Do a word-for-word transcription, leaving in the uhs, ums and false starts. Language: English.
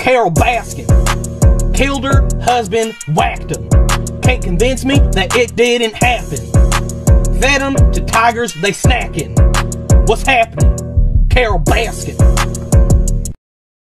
Carol Baskin killed her husband, whacked him. Can't convince me that it didn't happen. Fed them to tigers, they snacking. What's happening? Carol Baskin.